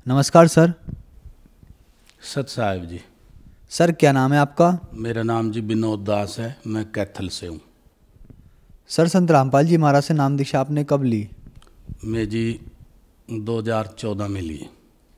नमस्कार सर। सत साहिब जी। सर क्या नाम है आपका? मेरा नाम जी विनोद दास है, मैं कैथल से हूँ। सर संत रामपाल जी महाराज से नाम दीक्षा आपने कब ली? मैं जी 2014 में लिए।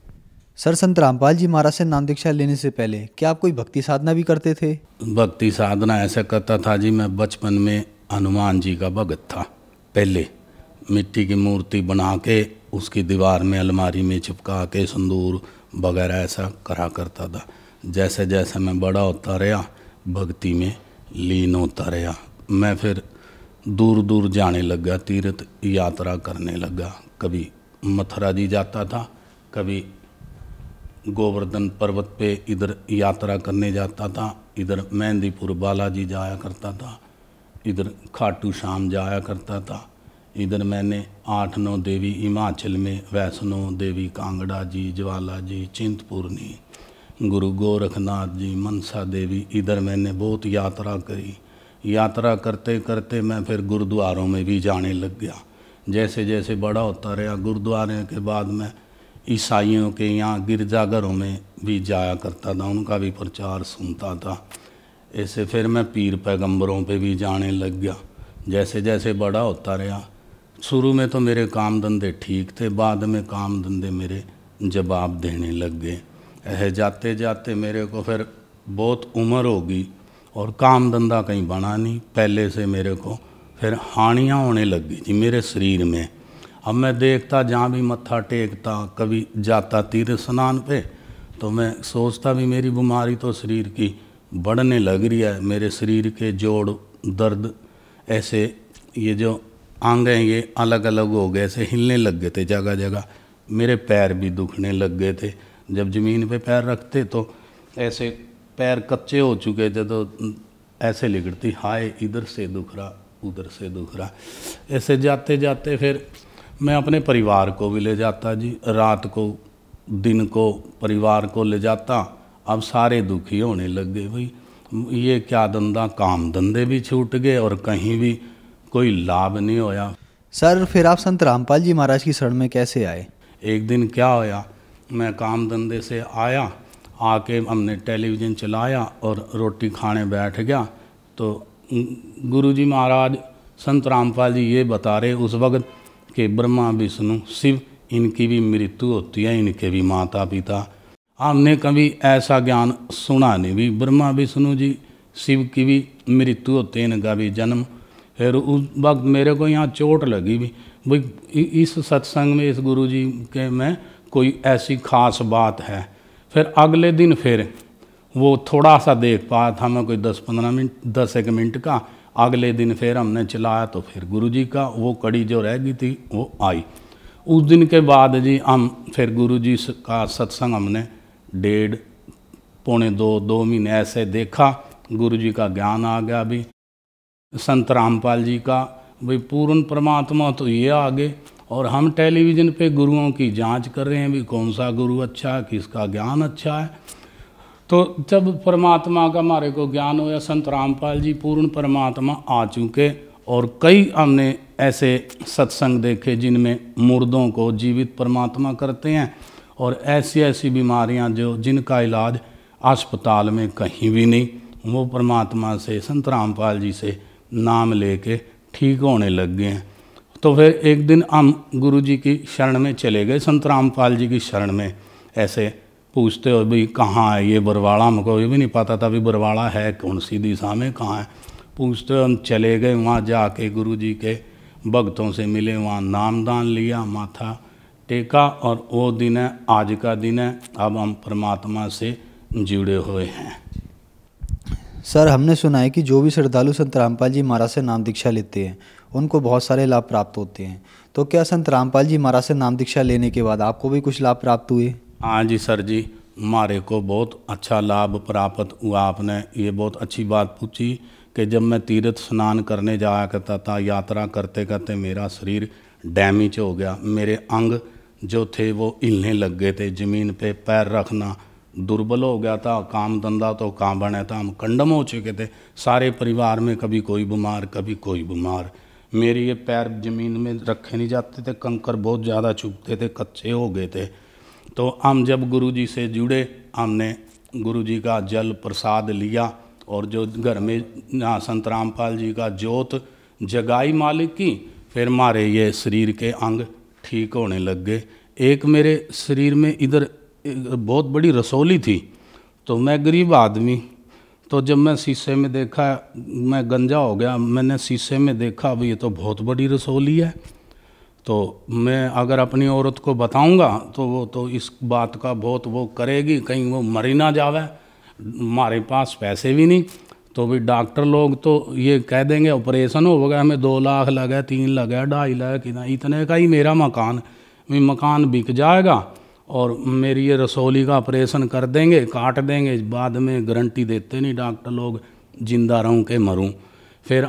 सर संत रामपाल जी महाराज से नाम दीक्षा लेने से पहले क्या आप कोई भक्ति साधना भी करते थे? भक्ति साधना ऐसा करता था जी, मैं बचपन में हनुमान जी का भगत था। पहले मिट्टी की मूर्ति बना के उसकी दीवार में अलमारी में चिपका के सिंदूर वगैरह ऐसा करा करता था। जैसे जैसे मैं बड़ा होता रहा भक्ति में लीन होता रहा, मैं फिर दूर दूर जाने लगा, तीर्थ यात्रा करने लगा। कभी मथुरा जी जाता था, कभी गोवर्धन पर्वत पे इधर यात्रा करने जाता था, इधर मेहंदीपुर बालाजी जाया करता था, इधर खाटू श्याम जाया करता था। इधर मैंने 8-9 देवी हिमाचल में, वैष्णो देवी कांगड़ा जी, ज्वाला जी, चिंतपूर्णी, गुरु गोरखनाथ जी, मनसा देवी, इधर मैंने बहुत यात्रा करी। यात्रा करते करते मैं फिर गुरुद्वारों में भी जाने लग गया। जैसे जैसे बड़ा होता रहा, गुरुद्वारे के बाद मैं ईसाइयों के यहाँ गिरजाघरों में भी जाया करता था, उनका भी प्रचार सुनता था। ऐसे फिर मैं पीर पैगंबरों पे भी जाने लग गया। जैसे जैसे बड़ा होता रहा, शुरू में तो मेरे काम धंधे ठीक थे, बाद में काम धंधे मेरे जवाब देने लग गए। ऐसे जाते जाते मेरे को फिर बहुत उम्र होगी और काम धंधा कहीं बना नहीं। पहले से मेरे को फिर हानियाँ होने लग गई थी मेरे शरीर में। अब मैं देखता जहाँ भी मत्था टेकता, कभी जाता तीर्थ स्नान पे, तो मैं सोचता भी मेरी बीमारी तो शरीर की बढ़ने लग रही है। मेरे शरीर के जोड़ दर्द, ऐसे ये जो अंग हैं ये अलग अलग हो गए, ऐसे हिलने लग गए थे जगह जगह। मेरे पैर भी दुखने लग गए थे। जब ज़मीन पे पैर रखते तो ऐसे पैर कच्चे हो चुके थे, तो ऐसे लिखती हाय इधर से दुख रहा उधर से दुख रहा। ऐसे जाते जाते फिर मैं अपने परिवार को भी ले जाता जी, रात को दिन को परिवार को ले जाता। अब सारे दुखी होने लग गए, भाई ये क्या धंधा, काम धंधे भी छूट गए और कहीं भी कोई लाभ नहीं होया। सर फिर आप संत रामपाल जी महाराज की शरण में कैसे आए? एक दिन क्या होया, मैं काम धंधे से आया, आके हमने टेलीविज़न चलाया और रोटी खाने बैठ गया। तो गुरुजी महाराज संत रामपाल जी ये बता रहे उस वक्त कि ब्रह्मा विष्णु शिव इनकी भी मृत्यु होती है, इनके भी माता पिता। हमने कभी ऐसा ज्ञान सुना नहीं भी, ब्रह्मा विष्णु जी शिव की भी मृत्यु होती है, इनका भी जन्म। फिर उस वक्त मेरे को यहाँ चोट लगी भी, भाई इस सत्संग में इस गुरु जी के में कोई ऐसी खास बात है। फिर अगले दिन फिर वो थोड़ा सा देख पाया था मैं, कोई 10-15 मिनट 10-1 मिनट का। अगले दिन फिर हमने चलाया तो फिर गुरु जी का वो कड़ी जो रह गई थी वो आई। उस दिन के बाद जी हम फिर गुरु जी का सत्संग हमने 1.5 पौने 2 महीने ऐसे देखा। गुरु जी का ज्ञान आ गया भी, संत रामपाल जी का भाई पूर्ण परमात्मा तो ये आगे, और हम टेलीविज़न पे गुरुओं की जांच कर रहे हैं भी कौन सा गुरु अच्छा है, किसका ज्ञान अच्छा है। तो जब परमात्मा का हमारे को ज्ञान होया, संत रामपाल जी पूर्ण परमात्मा आ चुके। और कई हमने ऐसे सत्संग देखे जिनमें मुर्दों को जीवित परमात्मा करते हैं, और ऐसी ऐसी बीमारियां जो जिनका इलाज अस्पताल में कहीं भी नहीं, वो परमात्मा से संत रामपाल जी से नाम लेके ठीक होने लग गए हैं। तो फिर एक दिन हम गुरु जी की शरण में चले गए, संत रामपाल जी की शरण में। ऐसे पूछते हो भाई कहाँ है ये बरवाड़ा, हमको ये भी नहीं पता था भी बरवाड़ा है कौन सी दिशा में कहाँ है। पूछते हो, हम चले गए वहाँ, जाके गुरु जी के भक्तों से मिले, वहाँ नामदान लिया, माथा टेका, और वो दिन है आज का दिन है। अब हम परमात्मा से जुड़े हुए हैं। सर हमने सुना है कि जो भी श्रद्धालु संत रामपाल जी महाराज से नाम दीक्षा लेते हैं उनको बहुत सारे लाभ प्राप्त होते हैं। तो क्या संत रामपाल जी महाराज से नाम दीक्षा लेने के बाद आपको भी कुछ लाभ प्राप्त हुए? हाँ जी सर जी, हमारे को बहुत अच्छा लाभ प्राप्त हुआ। आपने ये बहुत अच्छी बात पूछी कि जब मैं तीर्थ स्नान करने जाया करता था, यात्रा करते करते मेरा शरीर डैमेज हो गया। मेरे अंग जो थे वो हिलने लग गए थे, ज़मीन पे पैर रखना दुर्बल हो गया था। काम धंधा तो कहाँ बना था, हम कंडम हो चुके थे सारे परिवार में, कभी कोई बीमार कभी कोई बीमार। मेरे ये पैर ज़मीन में रखे नहीं जाते थे, कंकर बहुत ज़्यादा चुभते थे, कच्चे हो गए थे। तो हम जब गुरुजी से जुड़े, हमने गुरुजी का जल प्रसाद लिया और जो घर में यहाँ संत रामपाल जी का जोत जगाई मालिक की, फिर हमारे ये शरीर के अंग ठीक होने लग गए। एक मेरे शरीर में इधर बहुत बड़ी रसौली थी, तो मैं गरीब आदमी, तो जब मैं शीशे में देखा, मैं गंजा हो गया, मैंने शीशे में देखा अब ये तो बहुत बड़ी रसौली है। तो मैं अगर अपनी औरत को बताऊंगा तो वो तो इस बात का बहुत वो करेगी, कहीं वो मर ही ना जावे, हमारे पास पैसे भी नहीं। तो भी डॉक्टर लोग तो ये कह देंगे ऑपरेशन हो गया, हमें 2 लाख लगा, 3 लगा, 2.5 लाख, इतने का ही मेरा मकान बिक जाएगा और मेरी ये रसौली का ऑपरेशन कर देंगे, काट देंगे, बाद में गारंटी देते नहीं डॉक्टर लोग, जिंदा रहूं के मरूं। फिर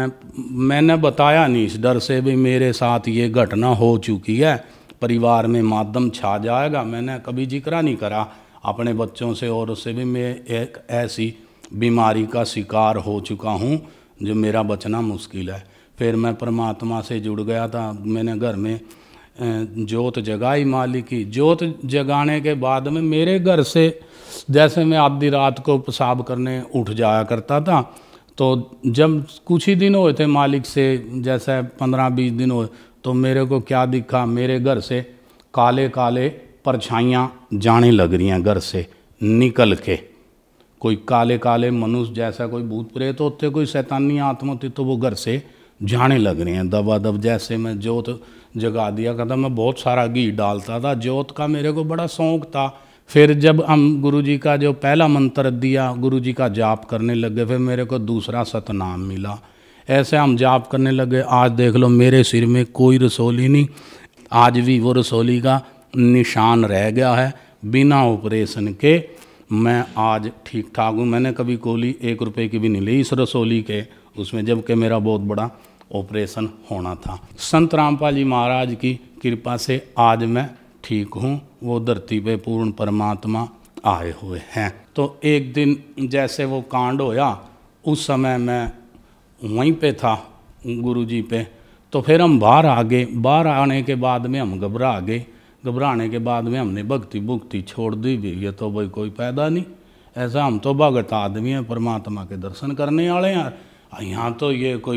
मैंने बताया नहीं इस डर से भी मेरे साथ ये घटना हो चुकी है, परिवार में मातम छा जाएगा। मैंने कभी जिक्र नहीं करा अपने बच्चों से और उससे भी मैं एक ऐसी बीमारी का शिकार हो चुका हूँ जो मेरा बचना मुश्किल है। फिर मैं परमात्मा से जुड़ गया था, मैंने घर में जोत जगाई मालिक की। जोत जगाने के बाद में मेरे घर से जैसे मैं आधी रात को पेशाब करने उठ जाया करता था, तो जब कुछ ही दिन हुए थे मालिक से, जैसे 15-20 दिन हुए, तो मेरे को क्या दिखा, मेरे घर से काले काले परछाइयाँ जाने लग रही हैं, घर से निकल के कोई काले काले मनुष्य, जैसा कोई भूत प्रेत होते, कोई शैतानी आत्मा होती, तो वो घर से जाने लग रही हैं दबा दब। जैसे मैं जोत जगा दिया करता, मैं बहुत सारा घी डालता था, जोत का मेरे को बड़ा शौक़ था। फिर जब हम गुरुजी का जो पहला मंत्र दिया, गुरुजी का जाप करने लगे, फिर मेरे को दूसरा सतनाम मिला। ऐसे हम जाप करने लगे। आज देख लो मेरे सिर में कोई रसौली नहीं, आज भी वो रसौली का निशान रह गया है। बिना ऑपरेशन के मैं आज ठीक ठाक हूँ। मैंने कभी कोली 1 रुपये की भी नहीं ली इस रसौली के उसमें, जबकि मेरा बहुत बड़ा ऑपरेशन होना था। संत रामपाल जी महाराज की कृपा से आज मैं ठीक हूँ। वो धरती पे पूर्ण परमात्मा आए हुए हैं। तो एक दिन जैसे वो कांड होया, उस समय मैं वहीं पे था गुरुजी पे। तो फिर हम बाहर आ गए। बाहर आने के बाद में हम घबरा गए। घबराने के बाद में हमने भक्ति भुक्ति छोड़ दी भी, ये तो भाई कोई फायदा नहीं, ऐसा हम तो भगत आदमी हैं, परमात्मा के दर्शन करने वाले हैं, यहाँ तो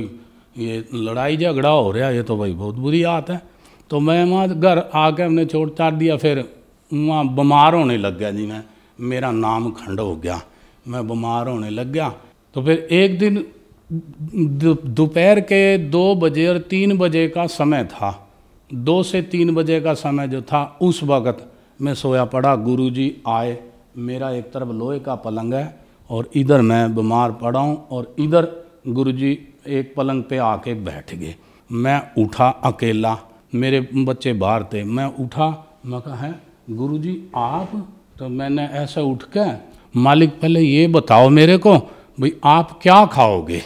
ये लड़ाई झगड़ा हो रहा है, ये तो भाई बहुत बुरी बात है। तो मैं वहाँ घर आके हमने छोड़ छाड़ दिया। फिर वहाँ बीमार होने लग गया जी, मेरा नाम खंड हो गया, मैं बीमार होने लग गया। तो फिर एक दिन दोपहर के 2 बजे और 3 बजे का समय था, 2 से 3 बजे का समय जो था, उस वक़्त मैं सोया पड़ा। गुरुजी आए, मेरा एक तरफ लोहे का पलंग है और इधर मैं बीमार पड़ा हूँ, और इधर गुरुजी एक पलंग पे आके बैठ गए। मैं उठा अकेला, मेरे बच्चे बाहर थे। मैं उठा, मैं कहा है गुरुजी आप? तो मैंने ऐसे उठ के, मालिक पहले ये बताओ मेरे को भाई आप क्या खाओगे,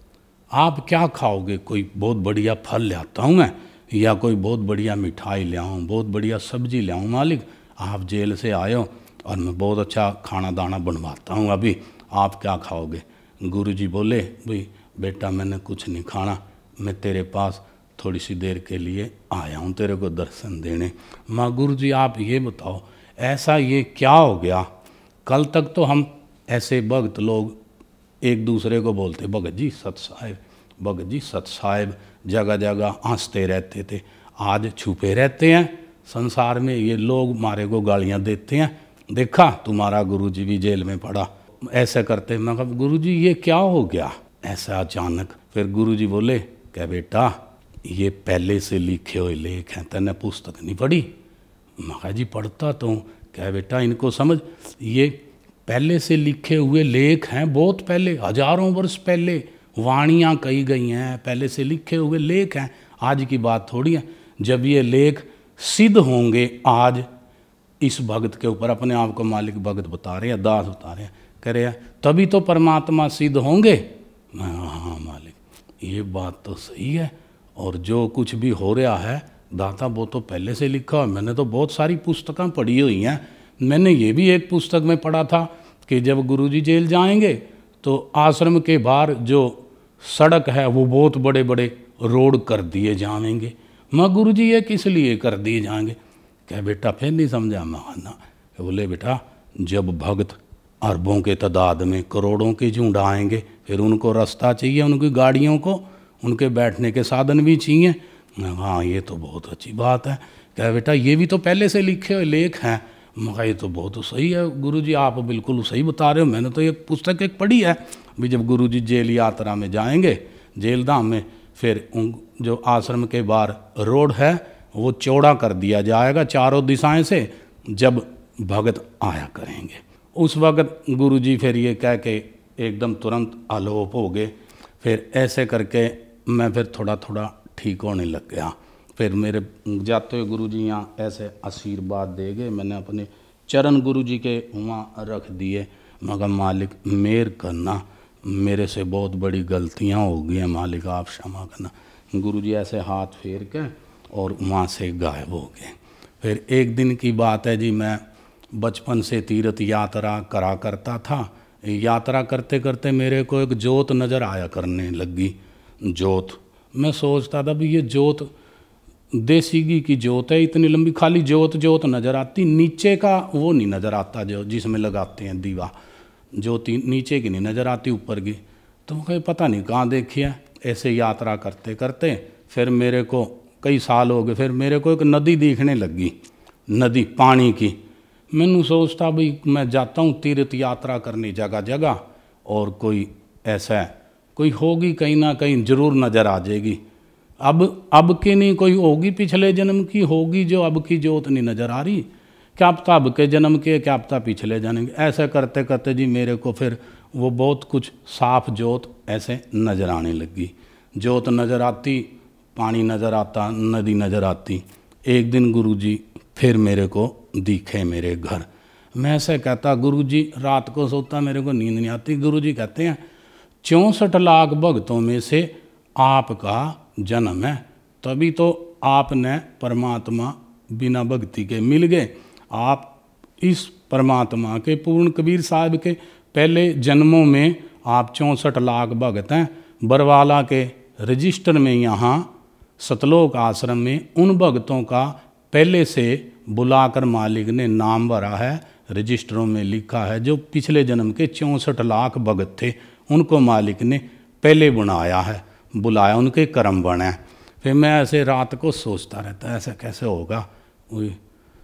आप क्या खाओगे? कोई बहुत बढ़िया फल ले आता हूँ मैं, या कोई बहुत बढ़िया मिठाई ले आऊँ, बहुत बढ़िया सब्जी ले आऊँ। मालिक आप जेल से आए हो और मैं बहुत अच्छा खाना दाना बनवाता हूँ, अभी आप क्या खाओगे? गुरुजी बोले भाई बेटा मैंने कुछ नहीं खाना, मैं तेरे पास थोड़ी सी देर के लिए आया हूँ तेरे को दर्शन देने। माँ गुरुजी आप ये बताओ ऐसा ये क्या हो गया? कल तक तो हम ऐसे भगत लोग एक दूसरे को बोलते भगत जी सत साहिब, भगत जी सत साहिब, जगह जगह हंसते रहते थे। आज छुपे रहते हैं संसार में, ये लोग हमारे को गालियाँ देते हैं, देखा तुम्हारा गुरुजी भी जेल में पड़ा, ऐसे करते। मैं कहा गुरुजी ये क्या हो गया ऐसा अचानक? फिर गुरुजी बोले क्या बेटा ये पहले से लिखे हुए लेख हैं, तैने पुस्तक नहीं पढ़ी? मैं कहा जी पढ़ता तो हूँ। क्या बेटा इनको समझ, ये पहले से लिखे हुए लेख हैं, बहुत पहले, हजारों वर्ष पहले वाणियाँ कही गई हैं, पहले से लिखे हुए लेख हैं, आज की बात थोड़ी है। जब ये लेख सिद्ध होंगे आज इस भगत के ऊपर, अपने आप को मालिक भगत बता रहे हैं, दास बता रहे हैं, कह रहे हैं तभी तो परमात्मा सिद्ध होंगे। मैं हाँ मालिक ये बात तो सही है, और जो कुछ भी हो रहा है दाता वो तो पहले से लिखा है। मैंने तो बहुत सारी पुस्तकें पढ़ी हुई हैं। मैंने ये भी एक पुस्तक में पढ़ा था कि जब गुरुजी जेल जाएंगे तो आश्रम के बाहर जो सड़क है वो बहुत बड़े बड़े रोड कर दिए जाएंगे। मैं गुरुजी ये किस लिए कर दिए जाएंगे? क्या बेटा फिर नहीं समझा? मैं ना। बोले बेटा जब भक्त अरबों के तादाद में करोड़ों के झुंड आएंगे, फिर उनको रास्ता चाहिए, उनकी गाड़ियों को, उनके बैठने के साधन भी चाहिए। हाँ ये तो बहुत अच्छी बात है। क्या बेटा ये भी तो पहले से लिखे हुए लेख हैं। मगर ये तो बहुत सही है गुरुजी, आप बिल्कुल सही बता रहे हो, मैंने तो एक पुस्तक एक पढ़ी है भी जब गुरुजी जेल यात्रा में जाएंगे, जेल धाम में, फिर उन जो आश्रम के बाहर रोड है वो चौड़ा कर दिया जाएगा चारों दिशाएं से, जब भगत आया करेंगे। उस वक्त गुरुजी फिर ये कह के एकदम तुरंत आलोप हो गए। फिर ऐसे करके मैं फिर थोड़ा थोड़ा ठीक होने लग गया। फिर मेरे जाते हुए गुरुजी यहाँ ऐसे आशीर्वाद दे गए, मैंने अपने चरण गुरुजी के वहाँ रख दिए। मगर मालिक मेहर करना, मेरे से बहुत बड़ी गलतियाँ हो गई हैं, मालिक आप क्षमा करना। गुरुजी ऐसे हाथ फेर के और वहाँ से गायब हो गए। फिर एक दिन की बात है जी, मैं बचपन से तीर्थ यात्रा करा करता था। यात्रा करते करते मेरे को एक जोत नज़र आया करने लगी। जोत मैं सोचता था भी ये जोत देसी घी की जोत है, इतनी लंबी, खाली जोत जोत नज़र आती, नीचे का वो नहीं नज़र आता जो जिसमें लगाते हैं दीवा, ज्योति नीचे की नहीं नज़र आती, ऊपर की। तो मुझे पता नहीं कहाँ देखी है। ऐसे यात्रा करते करते फिर मेरे को कई साल हो गए, फिर मेरे को एक नदी दिखने लगी, नदी पानी की। मैंने सोचता भाई मैं जाता हूँ तीर्थ यात्रा करने जगह जगह, और कोई ऐसा कोई होगी कहीं ना कहीं ज़रूर नज़र आ जाएगी। अब की नहीं, कोई होगी पिछले जन्म की होगी जो अब की जोत नहीं नज़र आ रही, क्या पता अब के जन्म के, क्या पता पिछले जन्म के। ऐसा करते करते जी मेरे को फिर वो बहुत कुछ साफ जोत ऐसे नज़र आने लगी। जोत नज़र आती, पानी नज़र आता, नदी नज़र आती। एक दिन गुरुजी फिर मेरे को दिखे मेरे घर। मैं ऐसे कहता गुरुजी, रात को सोता मेरे को नींद नहीं आती। गुरुजी कहते हैं 64 लाख भक्तों में से आपका जन्म है, तभी तो आपने परमात्मा बिना भक्ति के मिल गए। आप इस परमात्मा के पूर्ण कबीर साहब के पहले जन्मों में आप 64 लाख भक्त हैं। बरवाला के रजिस्टर में यहाँ सतलोक आश्रम में उन भक्तों का पहले से बुलाकर मालिक ने नाम भरा है, रजिस्टरों में लिखा है, जो पिछले जन्म के 64 लाख भगत थे, उनको मालिक ने पहले बुलाया है, बुलाया, उनके कर्म बने। फिर मैं ऐसे रात को सोचता रहता, ऐसा कैसे होगा, वही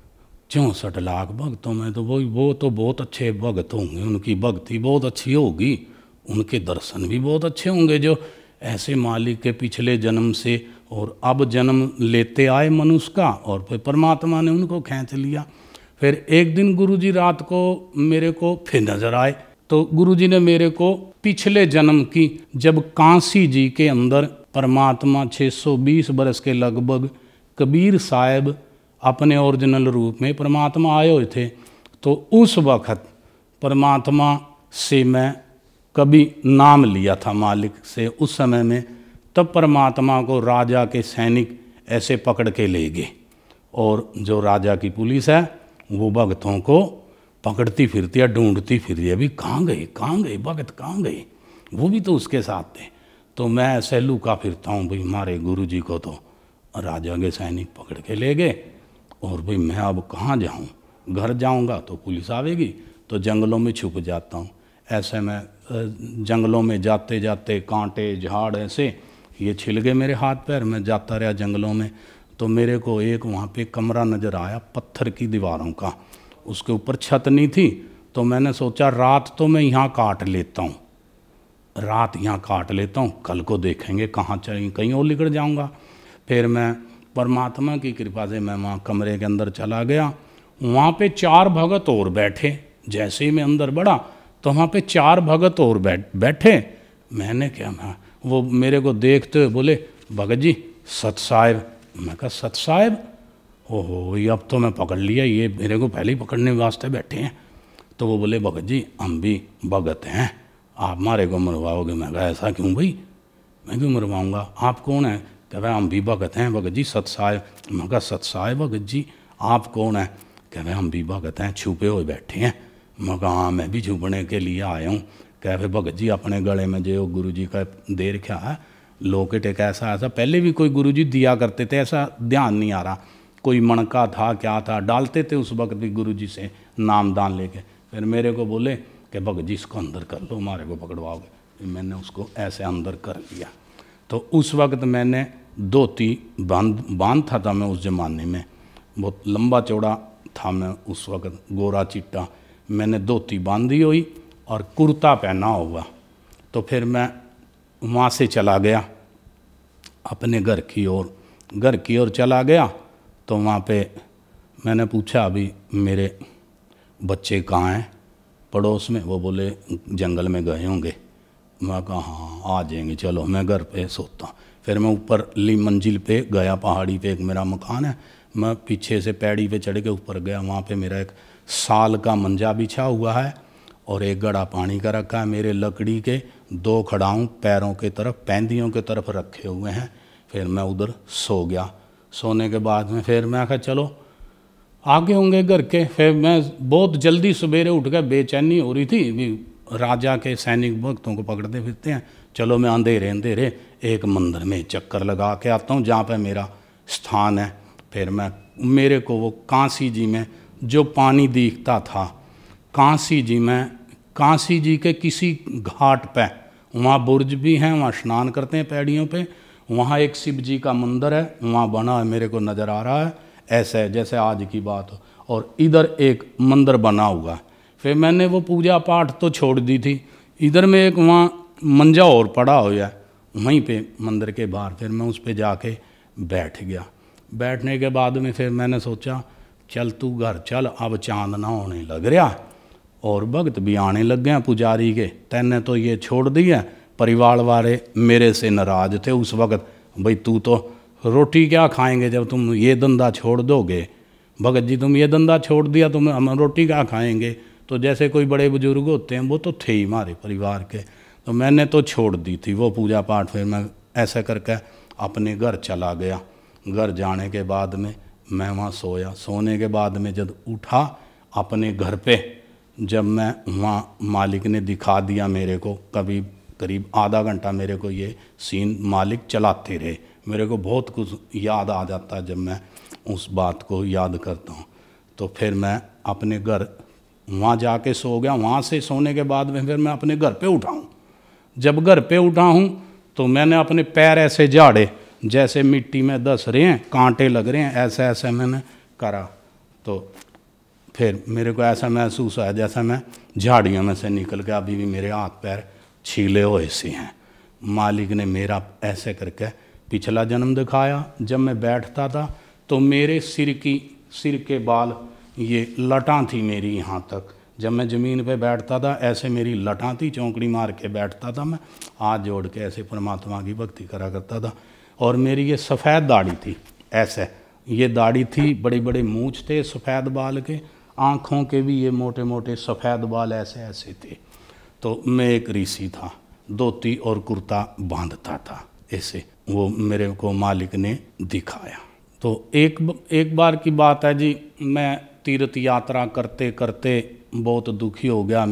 64 लाख भक्तों में तो वो तो बहुत अच्छे भगत होंगे, उनकी भक्ति बहुत अच्छी होगी, उनके दर्शन भी बहुत अच्छे होंगे, जो ऐसे मालिक के पिछले जन्म से और अब जन्म लेते आए मनुष्य का, और फिर परमात्मा ने उनको खींच लिया। फिर एक दिन गुरुजी रात को मेरे को फिर नजर आए, तो गुरुजी ने मेरे को पिछले जन्म की, जब कांसी जी के अंदर परमात्मा 620 बरस के लगभग कबीर साहब अपने ओरिजिनल रूप में परमात्मा आए हुए थे, तो उस वक्त परमात्मा से मैं कभी नाम लिया था मालिक से उस समय में। तब परमात्मा को राजा के सैनिक ऐसे पकड़ के ले गए, और जो राजा की पुलिस है वो भगतों को पकड़ती फिरती है, ढूंढती फिरती है, अभी कहाँ गए भगत कहाँ गए, वो भी तो उसके साथ थे। तो मैं ऐसे लुका फिरता हूँ, भाई हमारे गुरुजी को तो राजा के सैनिक पकड़ के ले गए, और भाई मैं अब कहाँ जाऊँ, घर जाऊँगा तो पुलिस आवेगी, तो जंगलों में छुप जाता हूँ। ऐसे मैं जंगलों में जाते जाते कांटे झाड़ ऐसे ये छिल गए मेरे हाथ पैर, मैं जाता रहा जंगलों में। तो मेरे को एक वहाँ पे कमरा नज़र आया पत्थर की दीवारों का, उसके ऊपर छत नहीं थी। तो मैंने सोचा रात तो मैं यहाँ काट लेता हूँ, रात यहाँ काट लेता हूँ, कल को देखेंगे कहाँ चाहिए, कहीं और निकल जाऊँगा। फिर मैं परमात्मा की कृपा से मैं वहाँ कमरे के अंदर चला गया, वहाँ पे 4 भगत और बैठे। जैसे ही मैं अंदर बढ़ा तो वहाँ पे 4 भगत और बैठे। मैंने क्या, मैं वो मेरे को देखते हुए बोले भगत जी सत साहिब। मैं कहा सत साहिब, ओहो ये अब तो मैं पकड़ लिया, ये मेरे को पहले ही पकड़ने वास्ते बैठे हैं। तो वो बोले भगत जी हम भी भगत हैं, आप हमारे को मरवाओगे। मैं कहा ऐसा क्यों भाई, मैं क्यों मरवाऊँगा, आप कौन है? कह रहा हम भी भगत हैं भगत जी सत साहिब। मैं कहा सत साहिब भगत जी आप कौन है? कह रहे हम भी भगत हैं, छुपे हुए बैठे हैं। मैं कहा हाँ मैं भी छुपने के लिए आया हूँ। कह रहे भगत जी अपने गले में जो गुरु जी का दे रखा है लॉकेट एक ऐसा पहले भी कोई गुरु जी दिया करते थे, ऐसा ध्यान नहीं आ रहा, कोई मणका था क्या था, डालते थे उस वक्त भी गुरुजी से नाम दान लेके। फिर मेरे को बोले कि भगत जी इसको अंदर कर लो, हमारे को पकड़वाओगे। मैंने उसको ऐसे अंदर कर लिया। तो उस वक्त मैंने धोती बांधता था मैं उस ज़माने में, बहुत लंबा चौड़ा था मैं उस वक्त, गोरा चिट्टा। मैंने धोती बांधी हुई और कुर्ता पहना हुआ। तो फिर मैं वहाँ से चला गया अपने घर की ओर चला गया। तो वहाँ पे मैंने पूछा अभी मेरे बच्चे कहाँ हैं पड़ोस में। वो बोले जंगल में गए होंगे। मैं कहा हाँ आ जाएंगे, चलो मैं घर पे सोता। फिर मैं ऊपर ली मंजिल पे गया, पहाड़ी पे एक मेरा मकान है। मैं पीछे से पैड़ी पे चढ़ के ऊपर गया। वहाँ पे मेरा एक साल का मंजा बिछा हुआ है और एक गड़ा पानी का रखा है। मेरे लकड़ी के 2 खड़ाऊँ पैरों के तरफ, पैंदियों के तरफ रखे हुए हैं। फिर मैं उधर सो गया। सोने के बाद में फिर मैं कहा चलो आगे होंगे घर के। फिर मैं बहुत जल्दी सवेरे उठ गया, बेचैनी हो रही थी, राजा के सैनिक भक्तों को पकड़ते फिरते हैं। चलो मैं अंधेरे एक मंदिर में चक्कर लगा के आता हूँ जहाँ पे मेरा स्थान है। फिर मेरे को वो काशी जी में जो पानी दिखता था, काशी जी के किसी घाट पे, वहाँ बुर्ज भी हैं, वहाँ स्नान करते हैं पैड़ियों पे। वहाँ एक शिव जी का मंदिर है, वहाँ बना है, मेरे को नज़र आ रहा है ऐसे जैसे आज की बात हो। और इधर एक मंदिर बना हुआ है। फिर मैंने वो पूजा पाठ तो छोड़ दी थी। इधर में एक वहाँ मंजा और पड़ा हुआ है वहीं पे मंदिर के बाहर। फिर मैं उस पे जाके बैठ गया। बैठने के बाद में फिर मैंने सोचा चल तू घर चल, अब चांदना होने लग रहा और भक्त भी आने लग गए पुजारी के। तैने तो ये छोड़ दिया। परिवार वाले मेरे से नाराज थे उस वक्त, भाई तू तो रोटी क्या खाएंगे जब तुम ये धंधा छोड़ दोगे, भगत जी तुम ये धंधा छोड़ दिया तुम हम रोटी क्या खाएंगे। तो जैसे कोई बड़े बुजुर्ग होते हैं वो तो थे ही हमारे परिवार के। तो मैंने तो छोड़ दी थी वो पूजा पाठ। फिर मैं ऐसा करके अपने घर चला गया। घर जाने के बाद में मैं वहाँ सोया। सोने के बाद में जब उठा अपने घर पे, जब मैं वहाँ मालिक ने दिखा दिया मेरे को, करीब आधा घंटा मेरे को ये सीन मालिक चलाते रहे। मेरे को बहुत कुछ याद आ जाता है जब मैं उस बात को याद करता हूँ। तो फिर मैं अपने घर वहाँ जाके सो गया। वहाँ से सोने के बाद में फिर मैं अपने घर पे उठा हूँ। जब घर पे उठा हूँ तो मैंने अपने पैर ऐसे झाड़े जैसे मिट्टी में धंस रहे हैं, कांटे लग रहे हैं, ऐसे मैंने करा। तो फिर मेरे को ऐसा महसूस हुआ जैसा मैं झाड़ियों में से निकल के अभी भी मेरे हाथ पैर छीले हुए से हैं। मालिक ने मेरा ऐसे करके पिछला जन्म दिखाया। जब मैं बैठता था तो मेरे सिर के बाल ये लटां थी मेरी यहाँ तक। जब मैं ज़मीन पे बैठता था ऐसे मेरी लटां थी, चौंकड़ी मार के बैठता था मैं, हाथ जोड़ के ऐसे परमात्मा की भक्ति करा करता था। और मेरी ये सफ़ेद दाढ़ी थी, ऐसे ये दाढ़ी थी, बड़े बड़े मूँछ थे सफ़ेद बाल के, आँखों के भी ये मोटे मोटे सफ़ेद बाल ऐसे थे। तो मैं एक ऋषि था, धोती और कुर्ता बांधता था ऐसे, वो मेरे को मालिक ने दिखाया। तो एक बार की बात है जी, मैं तीर्थ यात्रा करते करते बहुत दुखी हो गया।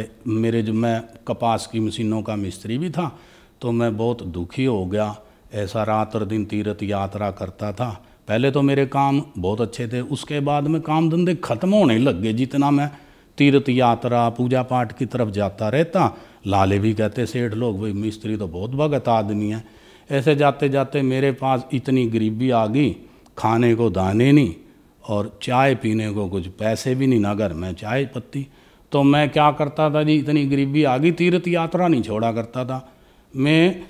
मैं कपास की मशीनों का मिस्त्री भी था, तो मैं बहुत दुखी हो गया। ऐसा रात और दिन तीर्थ यात्रा करता था। पहले तो मेरे काम बहुत अच्छे थे, उसके बाद में काम धंधे ख़त्म होने लग गए। जितना मैं तीर्थ यात्रा पूजा पाठ की तरफ जाता रहता, लाले भी कहते सेठ लोग, भाई मिस्त्री तो बहुत भगत आदमी है। ऐसे जाते जाते मेरे पास इतनी गरीबी आ गई, खाने को दाने नहीं और चाय पीने को कुछ पैसे भी नहीं, ना घर में चाय पत्ती। तो मैं क्या करता था जी, इतनी गरीबी आ गई, तीर्थ यात्रा नहीं छोड़ा करता था मैं।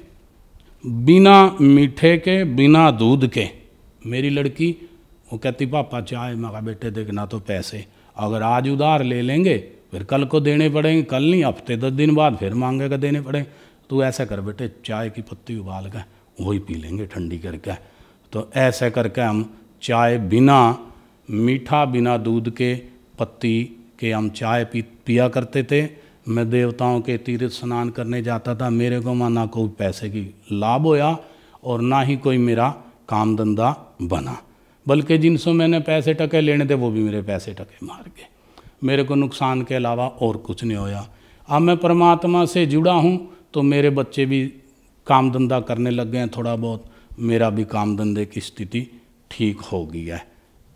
बिना मीठे के, बिना दूध के, मेरी लड़की वो कहती पापा चाय। मैं कहा बेटे देखना तो पैसे अगर आज उधार ले लेंगे फिर कल को देने पड़ेंगे, कल नहीं हफ्ते 10 दिन बाद फिर मांगेगा देने पड़ेंगे। तू ऐसा कर बेटे, चाय की पत्ती उबाल कर वही पी लेंगे ठंडी करके। तो ऐसे करके हम चाय बिना मीठा, बिना दूध के, पत्ती के हम चाय पिया करते थे। मैं देवताओं के तीर्थ स्नान करने जाता था, मेरे को वहाँ ना कोई पैसे की लाभ होया और ना ही कोई मेरा काम धंधा बना, बल्कि जिनसे मैंने पैसे टके लेने थे वो भी मेरे पैसे टके मार गए। मेरे को नुकसान के अलावा और कुछ नहीं होया। अब मैं परमात्मा से जुड़ा हूँ तो मेरे बच्चे भी काम धंधा करने लग गए हैं थोड़ा बहुत, मेरा भी काम धंधे की स्थिति ठीक हो गई है।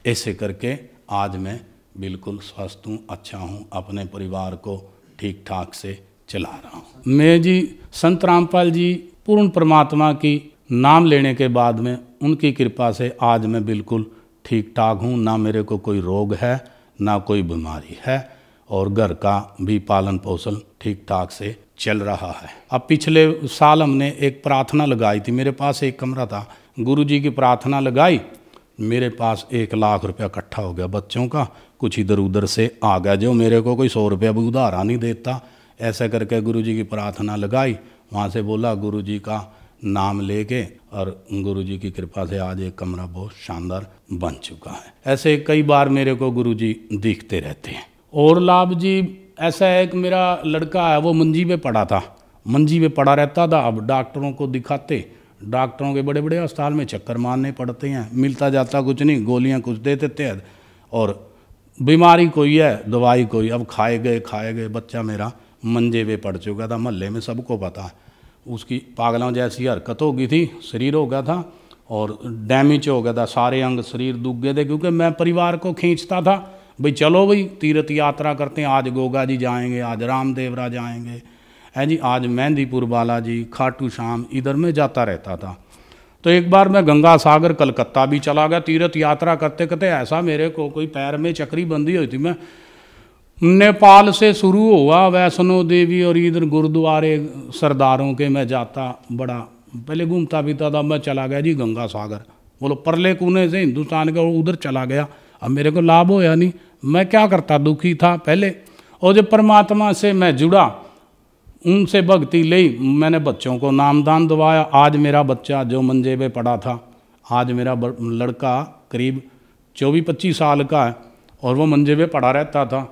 ऐसे करके आज मैं बिल्कुल स्वस्थ हूँ, अच्छा हूँ, अपने परिवार को ठीक ठाक से चला रहा हूँ। मैं जी संत रामपाल जी पूर्ण परमात्मा की नाम लेने के बाद में उनकी कृपा से आज मैं बिल्कुल ठीक ठाक हूँ, ना मेरे को कोई रोग है ना कोई बीमारी है, और घर का भी पालन पोषण ठीक ठाक से चल रहा है। अब पिछले साल हमने एक प्रार्थना लगाई थी, मेरे पास एक कमरा था, गुरुजी की प्रार्थना लगाई, मेरे पास 1 लाख रुपया इकट्ठा हो गया बच्चों का, कुछ इधर उधर से आ गया, जो मेरे को कोई 100 रुपया भी उधारा नहीं देता। ऐसा करके गुरुजी की प्रार्थना लगाई, वहाँ से बोला गुरुजी का नाम लेके, और गुरुजी की कृपा से आज एक कमरा बहुत शानदार बन चुका है। ऐसे कई बार मेरे को गुरुजी दिखते रहते हैं। और लाभ जी ऐसा है कि मेरा लड़का है वो मंजी पे पड़ा था, मंजी पे पड़ा रहता था। अब डॉक्टरों को दिखाते, डॉक्टरों के बड़े बड़े अस्पताल में चक्कर मारने पड़ते हैं, मिलता जाता कुछ नहीं, गोलियां कुछ दे देते हैं, और बीमारी कोई है दवाई कोई। अब खाए गए बच्चा मेरा मंजे पे पड़ चुका था, मोहल्ले में सबको पता है। उसकी पागलों जैसी हरकत हो गई थी, शरीर हो गया था और डैमेज हो गया था, सारे अंग शरीर दुख गए थे। क्योंकि मैं परिवार को खींचता था, भाई चलो भाई तीर्थ यात्रा करते हैं, आज गोगा जी जाएंगे, आज रामदेवरा जाएंगे, है जी, आज मेहंदीपुर बालाजी, खाटू श्याम, इधर में जाता रहता था। तो एक बार मैं गंगा सागर कलकत्ता भी चला गया तीर्थ यात्रा करते करते। ऐसा मेरे को कोई पैर में चक्री बंदी हुई थी। मैं नेपाल से शुरू हुआ, वैष्णो देवी और इधर गुरुद्वारे सरदारों के मैं जाता, बड़ा पहले घूमता फिरता था। मैं चला गया जी गंगा सागर, बोलो परले कोने से हिंदुस्तान के, उधर चला गया। अब मेरे को लाभ होया नहीं, मैं क्या करता, दुखी था पहले। और जब परमात्मा से मैं जुड़ा, उनसे भक्ति ली, मैंने बच्चों को नामदान दवाया। आज मेरा बच्चा जो मंजे पे पड़ा था, आज मेरा लड़का करीब 24-25 साल का है, और वो मंजे पे पड़ा रहता था।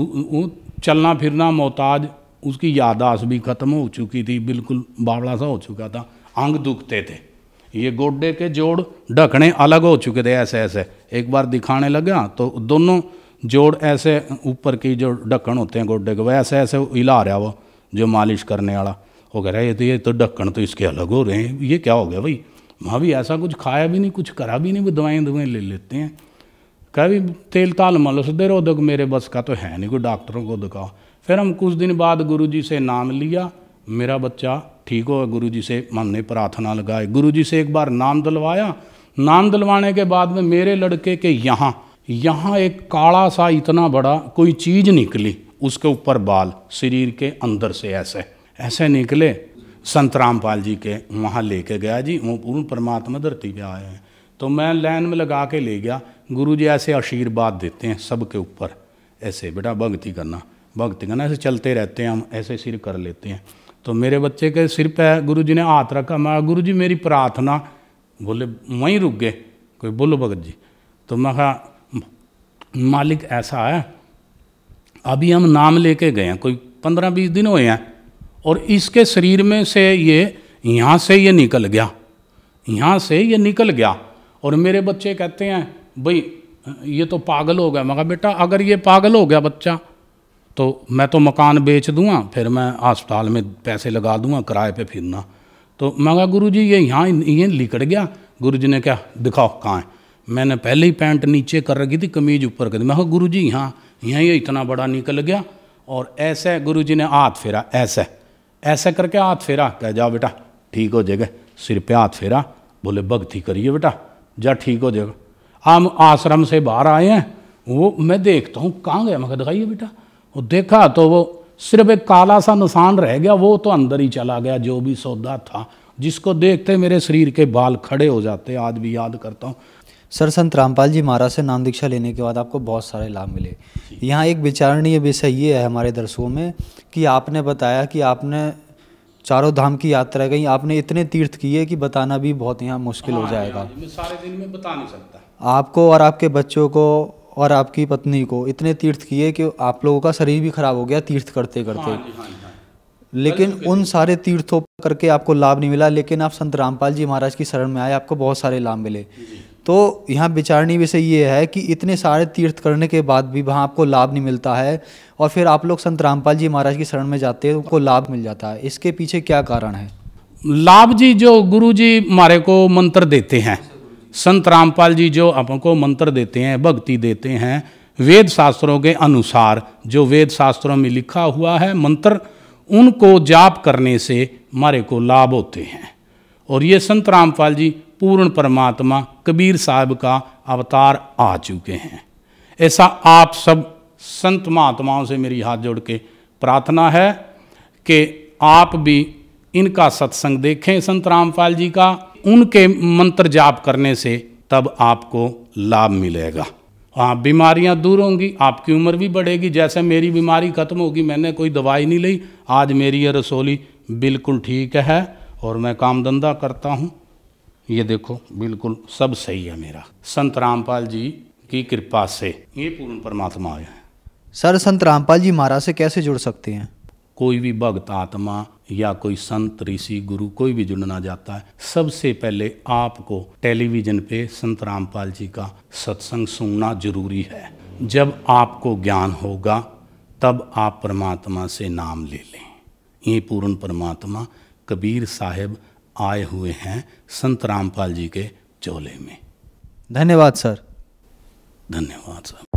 चलना फिरना मोहताज, उसकी याददाश्त भी ख़त्म हो चुकी थी, बिल्कुल बावड़ा सा हो चुका था, अंग दुखते थे, ये गोड्डे के जोड़ ढकने अलग हो चुके थे। ऐसे ऐसे एक बार दिखाने लगा तो दोनों जोड़ ऐसे ऊपर की जो ढक्कन होते हैं गोड्डे के, वह ऐसे ऐसे हिला रहा वो जो मालिश करने वाला, वो कह रहा है ये तो ढक्कन तो इसके अलग हो रहे हैं, ये क्या हो गया भाई। वहाँ भी ऐसा कुछ खाया भी नहीं, कुछ करा भी नहीं, वो दवाएँ ले लेते हैं। कभी तेल ताल मलस दे रहो, दो मेरे बस का तो है नहीं, कोई डॉक्टरों को दिखाओ। फिर हम कुछ दिन बाद गुरुजी से नाम लिया, मेरा बच्चा ठीक हो, गुरुजी से हमने प्रार्थना लगाई, गुरुजी से एक बार नाम दिलवाया। नाम दिलवाने के बाद में मेरे लड़के के यहाँ एक काला सा इतना बड़ा कोई चीज़ निकली, उसके ऊपर बाल, शरीर के अंदर से ऐसे ऐसे निकले। संत रामपाल जी के वहाँ लेके गया जी, वो पूर्ण परमात्मा धरती पे आए हैं। तो मैं लाइन में लगा के ले गया। गुरुजी ऐसे आशीर्वाद देते हैं सबके ऊपर, ऐसे बेटा भक्ति करना, ऐसे चलते रहते हैं, हम ऐसे सिर कर लेते हैं। तो मेरे बच्चे के सिर पे गुरुजी ने हाथ रखा, मैं गुरुजी मेरी प्रार्थना, बोले वहीं रुक गए, कोई बोलो भगत जी। तो मैं कहा मालिक ऐसा है, अभी हम नाम लेके गए हैं, कोई 15-20 दिन हुए हैं, और इसके शरीर में से ये यहाँ से ये निकल गया, यहाँ से ये निकल गया। और मेरे बच्चे कहते हैं भाई ये तो पागल हो गया। मैं कहा बेटा अगर ये पागल हो गया बच्चा तो मैं तो मकान बेच दूंगा, फिर मैं अस्पताल में पैसे लगा दूंगा, किराए पे फिरना। तो मैं कहा गुरुजी ये यहाँ ये लिकड़ गया। गुरुजी ने क्या दिखाओ कहाँ है। मैंने पहले ही पैंट नीचे कर रखी थी, कमीज ऊपर कर दी। मैं कहा गुरुजी यहाँ ये इतना बड़ा निकल गया। और ऐसे गुरुजी ने हाथ फेरा, ऐसे ऐसे करके हाथ फेरा, कह जाओ बेटा ठीक हो जाएगा। सिर पे हाथ फेरा, बोले भक्ति करिए बेटा, जा ठीक हो जाएगा। हम आश्रम से बाहर आए हैं, वो मैं देखता हूँ कहाँ गया, मैं कहा दिखाइए बेटा। वो देखा तो वो सिर्फ एक काला सा निशान रह गया, वो तो अंदर ही चला गया जो भी सौदा था, जिसको देखते मेरे शरीर के बाल खड़े हो जाते, आज भी याद करता हूँ। सर संत रामपाल जी महाराज से नाम दीक्षा लेने के बाद आपको बहुत सारे लाभ मिले। यहाँ एक विचारणीय विषय ये है हमारे दर्शकों में कि आपने बताया कि आपने चारों धाम की यात्रा गई, आपने इतने तीर्थ किए कि बताना भी बहुत यहाँ मुश्किल हो जाएगा। मैं सारे दिन में बता नहीं सकता। आपको और आपके बच्चों को और आपकी पत्नी को इतने तीर्थ किए कि आप लोगों का शरीर भी खराब हो गया तीर्थ करते करते। लेकिन उन सारे तीर्थों करके आपको लाभ नहीं मिला, लेकिन आप संत रामपाल जी महाराज की शरण में आए, आपको बहुत सारे लाभ मिले। तो यहाँ विचारणीय विषय ये है कि इतने सारे तीर्थ करने के बाद भी वहाँ आपको लाभ नहीं मिलता है, और फिर आप लोग संत रामपाल जी महाराज की शरण में जाते हैं, उनको लाभ मिल जाता है। इसके पीछे क्या कारण है? लाभ जी जो गुरु जी हमारे को मंत्र देते हैं, संत रामपाल जी जो हमको मंत्र देते हैं, भक्ति देते हैं, वेद शास्त्रों के अनुसार जो वेद शास्त्रों में लिखा हुआ है मंत्र, उनको जाप करने से हमारे को लाभ होते हैं। और ये संत रामपाल जी पूर्ण परमात्मा कबीर साहब का अवतार आ चुके हैं। ऐसा आप सब संत महात्माओं से मेरी हाथ जोड़ के प्रार्थना है कि आप भी इनका सत्संग देखें, संत रामपाल जी का, उनके मंत्र जाप करने से तब आपको लाभ मिलेगा। हाँ, बीमारियां दूर होंगी, आपकी उम्र भी बढ़ेगी। जैसे मेरी बीमारी खत्म होगी, मैंने कोई दवाई नहीं ली, आज मेरी ये रसोली बिल्कुल ठीक है और मैं काम धंधा करता हूँ, ये देखो बिल्कुल सब सही है मेरा, संत रामपाल जी की कृपा से। ये पूर्ण परमात्मा है। सर, संत रामपाल जी महाराज से कैसे जुड़ सकते हैं? कोई भी भक्त आत्मा या कोई संत ऋषि गुरु कोई भी जुड़ना चाहता है, सबसे पहले आपको टेलीविज़न पे संत रामपाल जी का सत्संग सुनना जरूरी है। जब आपको ज्ञान होगा तब आप परमात्मा से नाम ले लें। ये पूर्ण परमात्मा कबीर साहब आए हुए हैं संत रामपाल जी के चोले में। धन्यवाद सर। धन्यवाद सर।